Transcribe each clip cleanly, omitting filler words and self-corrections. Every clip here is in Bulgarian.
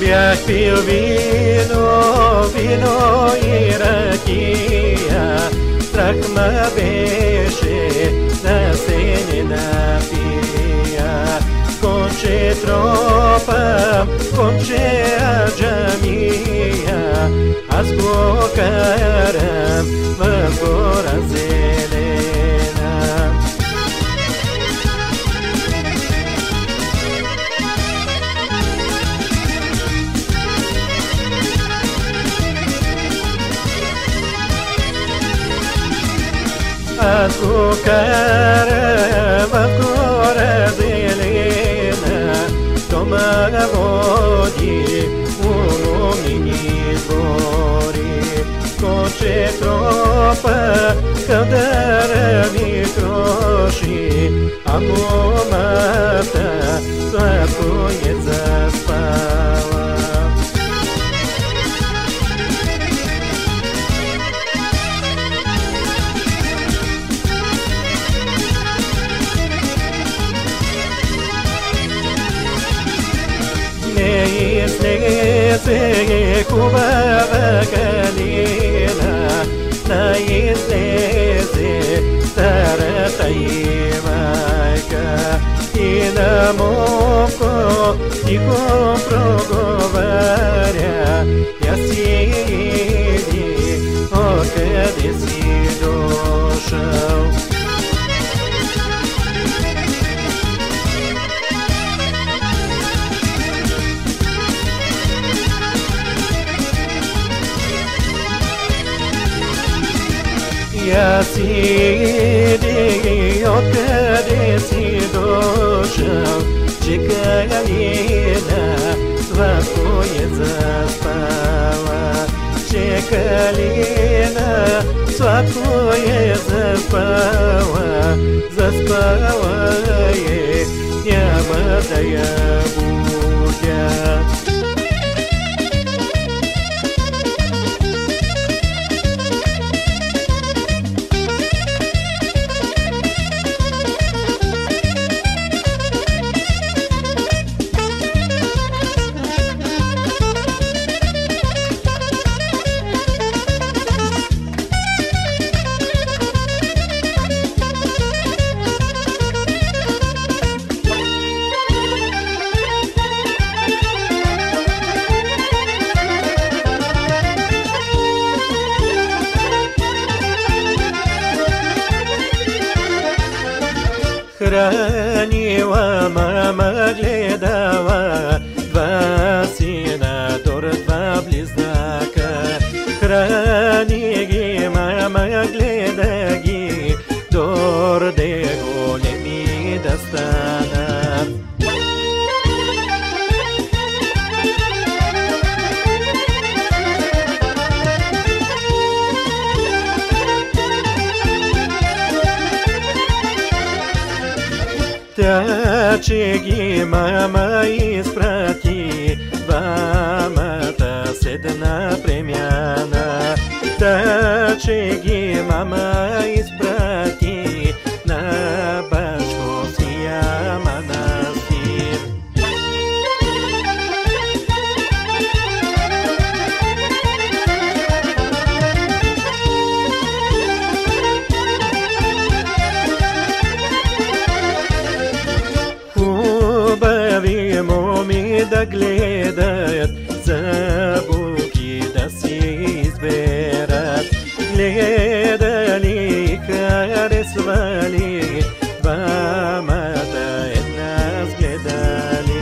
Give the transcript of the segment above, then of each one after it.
Бях пил вино и ракия, страх ме беше да се не напия. Конче тропам, конче аджамия, аз го карам в гора зелена. Аз го карам в гора зелена, то ме води у момини двори. Конче тропа кълдара ми кроши, а момата сладко е заспала. Не излезе хубава калина, да излезе старата и майка. И на моко тихо проговаря, я сиди, откъде си дошъл. Я сиди, откъде си дошъл, че калина сладко е заспала. Че калина сладко е заспала, заспала е, няма да я будя. Хранила мама, гледала два сина, два близнака. Храни ги мама, гледа ги, дорде големи да станат. Тя, че ги мама изпрати, двамата седна премяна. Та, че ги мама изпрати на Башковския манастир. Хубави моми да гледат, забуки да си изберат. Гледали, харесвали, двамата една сгледали.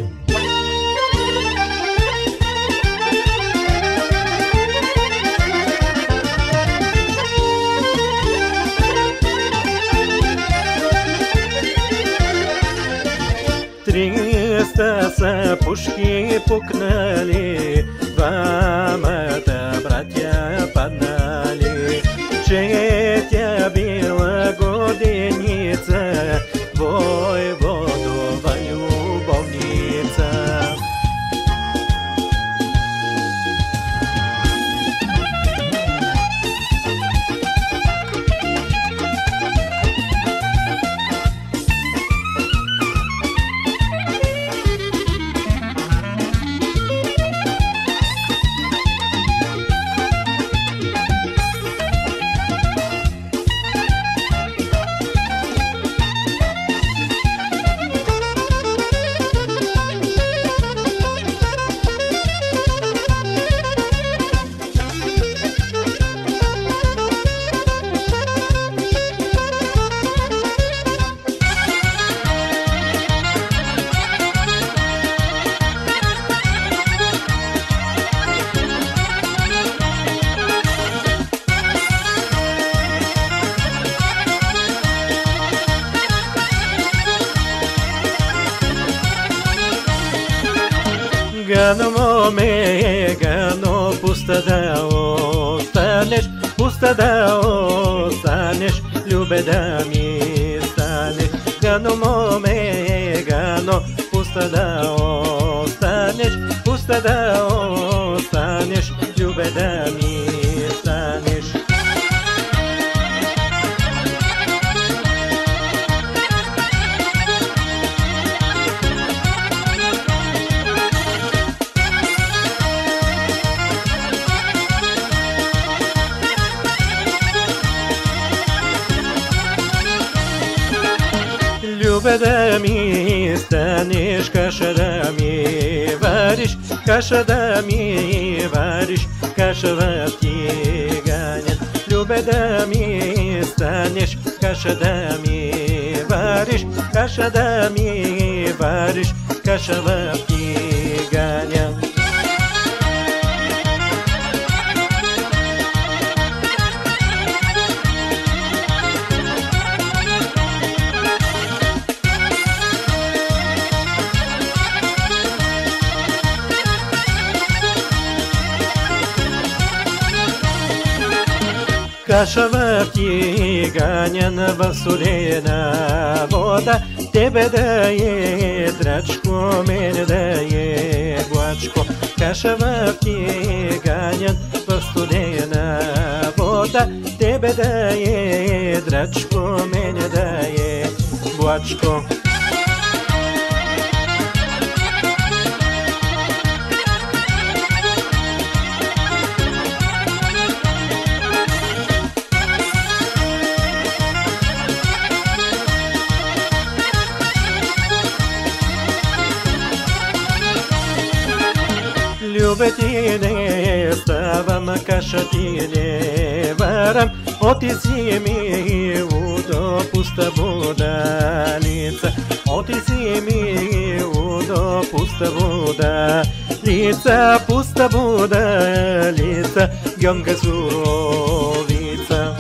Триста са пушки пукнали, двамата братя паднали. Че тя била годеница, войводова любовница. Pustă da ostaneš, pusta da ostaneš, ljube da mi staneš. Gano mome, gano, pusta da ostaneš, pusta da ostaneš, ljube da mi staneš. Ljube da mi staneš, kaša da mi variš, kaša da mi variš, kašava ti ganjan. Ljube da mi staneš, kaša da mi variš, kaša da mi variš, kašava ti ganjan. Kašava ti ganjana vasulena voda, tebe da je dračko, mene da je guačko. Kašava ti ganjan vasulena voda, tebe da je dračko, mene da je guačko. Ljube ti ne stavam, kaša ti ne varam, oti si mi u dopusta budalica, oti si mi u dopusta budalica, pusta budalica, gjomka surovica.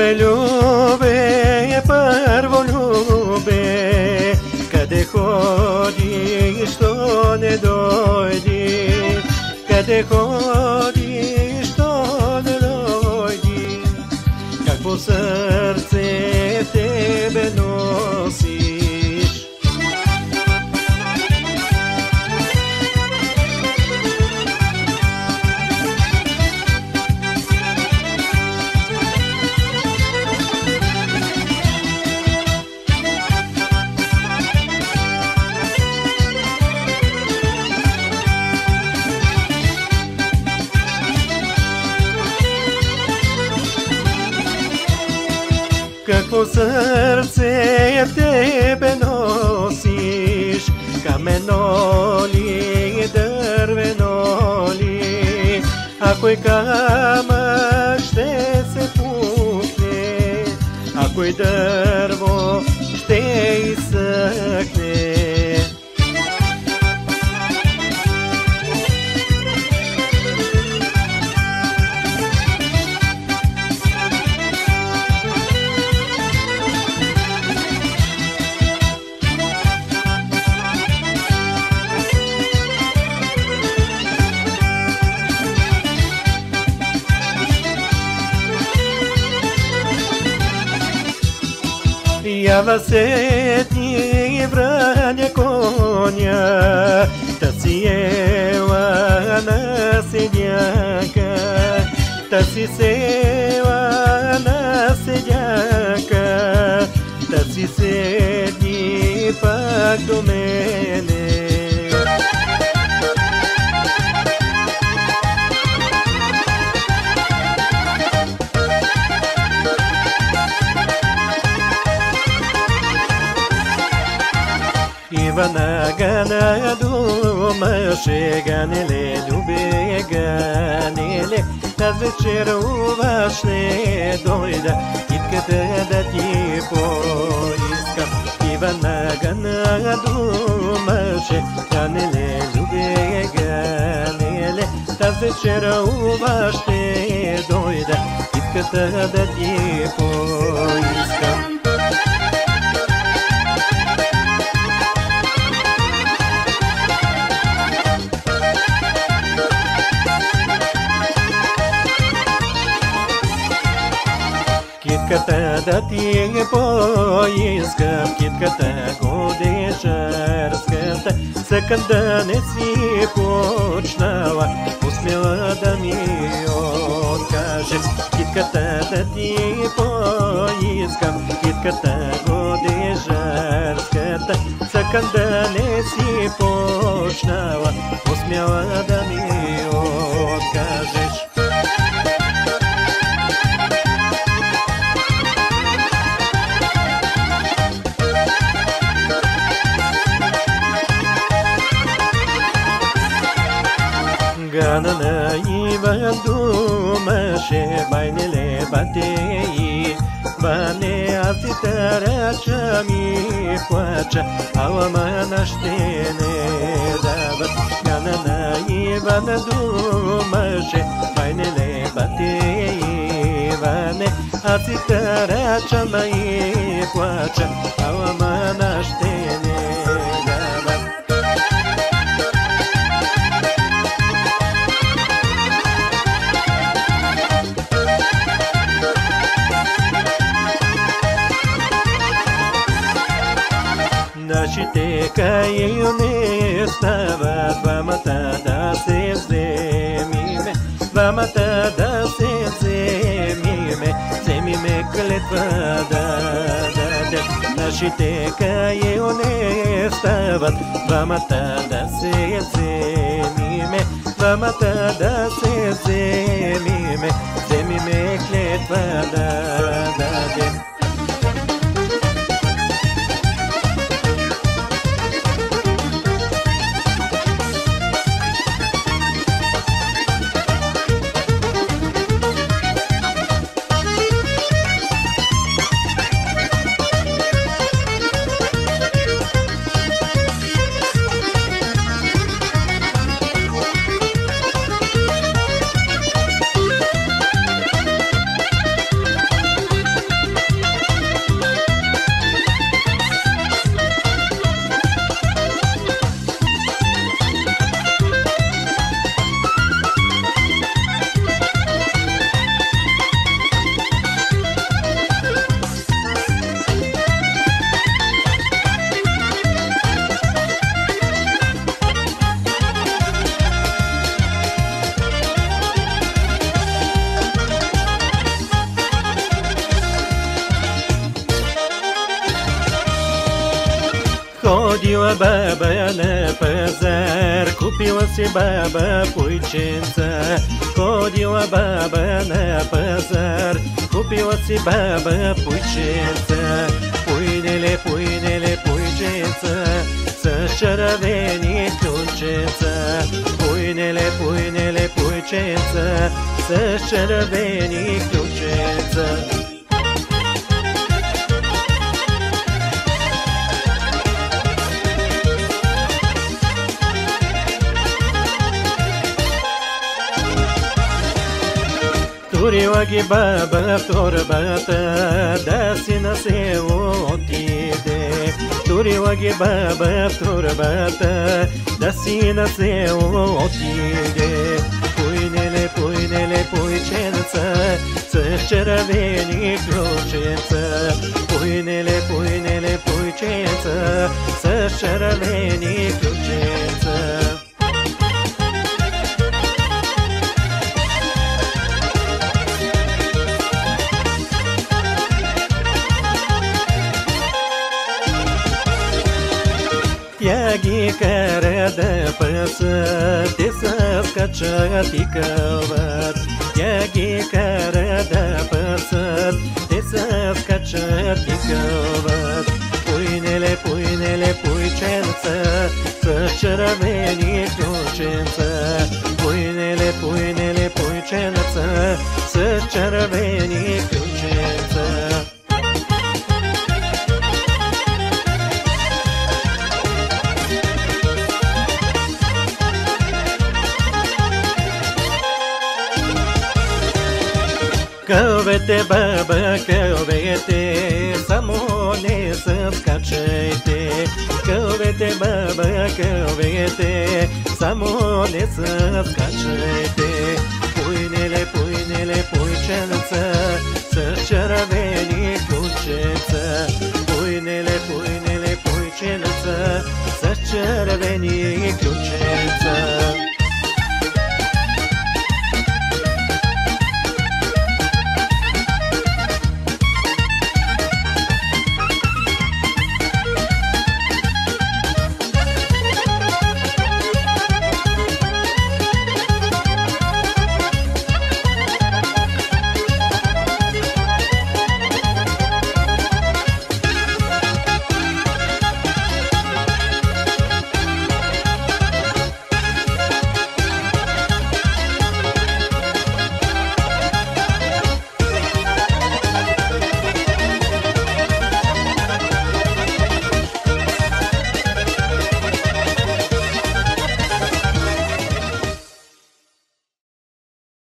Любе, любе, първо любе, къде ходиш, що не дойди? Къде ходиш, що не дойди? Какво сърце в тебе носиш? Какво сърце в тебе носиш? Камено ли, дървено ли? А кой камък ще се пукне? А кой дърво ще изсъхне? Ява се ти враня коня, та си ела на седяка, та си села на седяка, та си седни пак до мене. Ивана гана думаше, ганеле, любе, ганеле, аз вечерова ще дойда, китката да ти поискам. Ивана гана думаше, ганеле, любе, ганеле, аз вечерова ще дойда, китката да ти поискам. Китката да ти поискам, китката годежарската, съкън да не си почнала, усмела да ми откаже. Китката да ти поискам, китката годежарската, съкън да не си почнала, усмела да ми откажеш. Гана на Иван думаше, байнеле батеи, бане аз ти тарача ми плача, ала мана ще не дават. Гана на Иван думаше, байнеле батеи, бане аз ти тарача ми плача, ала мана ще не дават. Нашите кайони стават, двамата да се вземиме, двамата да се вземиме, вземиме клетва да дадем. Нашите кайони стават, двамата да се вземиме, двамата да се вземиме, вземиме клетва да дадем. Ходила баба на пазар, купила си баба пуйченца. Ходила баба на пазар, купила си баба пуйченца. Пуйнеле, пуйнеле, пуйченца, с червени ключенца. Пуйнеле, пуйнеле, пуйченца, с червени ключенца. Турила ги баба в торбата, да си на село отиде. Турила ги баба в торбата, да си на село отиде. Пуйнеле, пуйнеле, пуйченца, с червени ключенца. Пуйнеле, пуйнеле, пуйченца, с червени ключенца. Тя ги кара да пасат, те се скачат и кълват. Тя ги кара да пасат, те се скачат и кълват. Пуйнеле, пуйнеле, пуйченца, с червени ключенца. Пуйнеле, пуйнеле, пуйченца, с червени ключенца. Кълвете, баба, кълвете, само не се скачайте. Кълвете, баба, кълвете, само не се скачайте. Пуйнеле, пуйнеле, пуйченца,